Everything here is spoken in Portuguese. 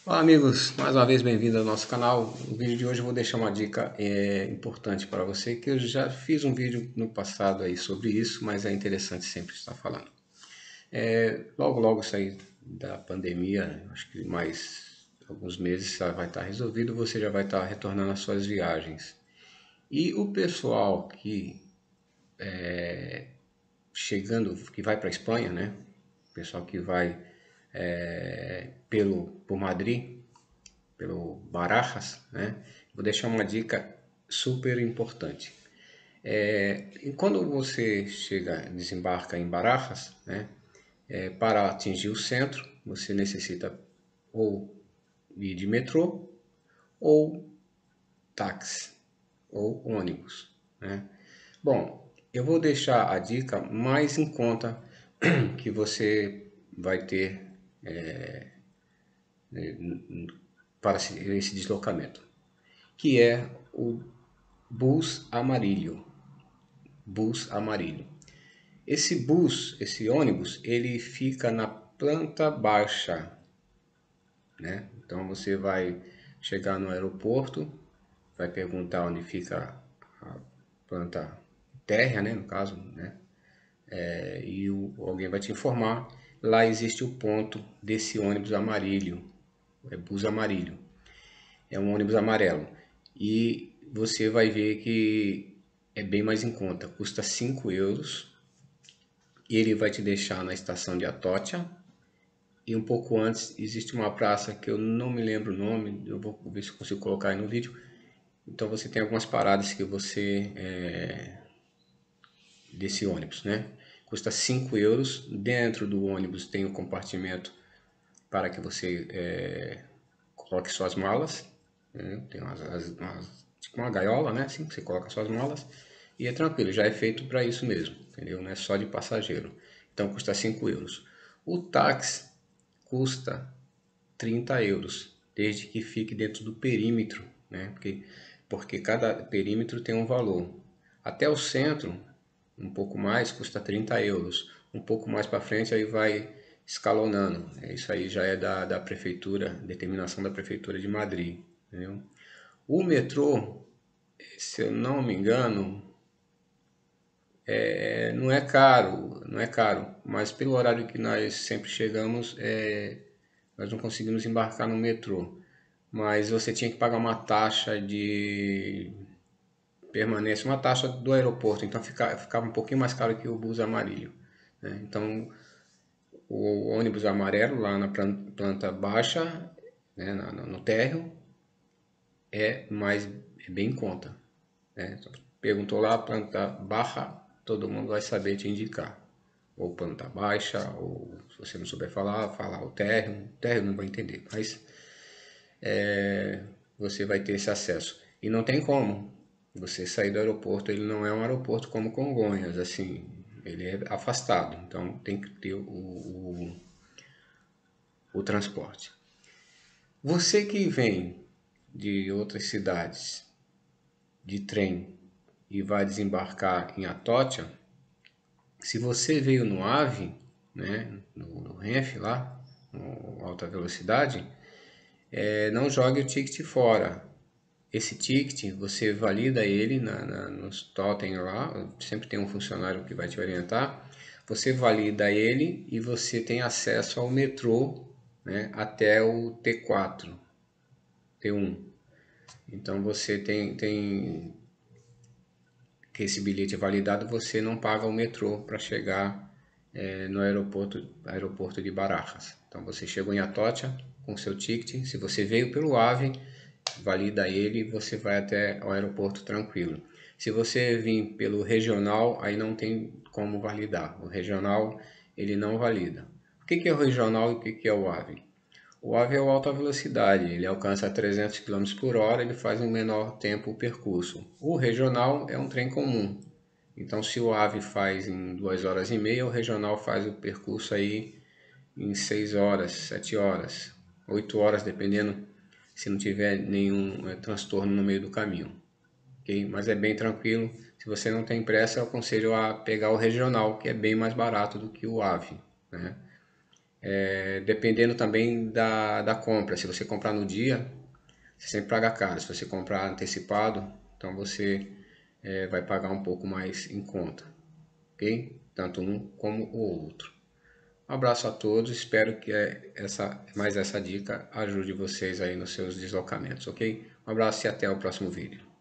Olá amigos, mais uma vez bem-vindo ao nosso canal. No vídeo de hoje eu vou deixar uma dica importante para você, que eu já fiz um vídeo no passado aí sobre isso, mas é interessante sempre estar falando. Logo sair da pandemia, acho que mais alguns meses já vai estar resolvido, você já vai estar retornando às suas viagens. E o pessoal que chegando, que vai para a Espanha, né? O pessoal que vai por Madrid, pelo Barajas, né? Vou deixar uma dica super importante. E quando você desembarca em Barajas, né? Para atingir o centro, você necessita ou ir de metrô ou táxi ou ônibus, né? Bom, eu vou deixar a dica mais em conta que você vai ter para esse deslocamento, que é o bus amarillo. Bus amarillo. Esse ônibus, ele fica na planta baixa, né? Então você vai chegar no aeroporto, vai perguntar onde fica a planta térrea, né, no caso, né? Alguém vai te informar. Lá existe o ponto desse ônibus amarillo, é bus amarillo. É um ônibus amarelo. E você vai ver que é bem mais em conta, custa 5 euros. E ele vai te deixar na estação de Atocha. E um pouco antes existe uma praça que eu não me lembro o nome, eu vou ver se eu consigo colocar aí no vídeo. Então você tem algumas paradas que você desse ônibus, né? Custa 5 euros. Dentro do ônibus tem um compartimento para que você coloque suas malas, né? Tem tipo uma gaiola, né? Assim, você coloca suas malas e é tranquilo, já é feito para isso mesmo, entendeu? Não é só de passageiro. Então custa 5 euros. O táxi custa 30 euros, desde que fique dentro do perímetro, né? Porque cada perímetro tem um valor. Até o centro, um pouco mais, custa 30 euros. Um pouco mais para frente, aí vai escalonando. Isso aí já é da prefeitura, determinação da prefeitura de Madrid. Entendeu? O metrô, se eu não me engano, não é caro, não é caro, mas pelo horário que nós sempre chegamos, nós não conseguimos embarcar no metrô. Mas você tinha que pagar uma taxa de permanência, uma taxa do aeroporto, então ficava um pouquinho mais caro que o bus amarillo, né? Então o ônibus amarelo lá na planta baixa, né, no térreo, é bem em conta, né? Perguntou lá, planta baixa, todo mundo vai saber te indicar. Ou planta baixa, ou se você não souber falar o térreo não vai entender, mas você vai ter esse acesso. E não tem como você sair do aeroporto, ele não é um aeroporto como Congonhas, assim, ele é afastado, então tem que ter o transporte. Você que vem de outras cidades de trem e vai desembarcar em Atocha, se você veio no AVE, né, no Renfe lá, no alta velocidade, não jogue o ticket fora. Esse ticket, você valida ele nos totem lá, sempre tem um funcionário que vai te orientar. Você valida ele e você tem acesso ao metrô, né, até o T4, T1. Então você tem que esse bilhete é validado, você não paga o metrô para chegar no aeroporto de Barajas. Então você chegou em Atocha com seu ticket, se você veio pelo AVE, valida ele e você vai até o aeroporto tranquilo. Se você vir pelo regional, aí não tem como validar. O regional ele não valida. O que é o regional e o que é o AVE? O AVE é o alta velocidade, ele alcança 300 km por hora, ele faz em menor tempo o percurso. O regional é um trem comum. Então, se o AVE faz em 2 horas e meia, o regional faz o percurso aí em 6 horas, 7 horas, 8 horas, dependendo se não tiver nenhum transtorno no meio do caminho. Okay? Mas é bem tranquilo. Se você não tem pressa, eu aconselho a pegar o regional, que é bem mais barato do que o AVE, né? dependendo também da compra. Se você comprar no dia, você sempre paga caro. Se você comprar antecipado, então você vai pagar um pouco mais em conta, ok? Tanto um como o outro. Um abraço a todos, espero que mais essa dica ajude vocês aí nos seus deslocamentos, ok? Um abraço e até o próximo vídeo.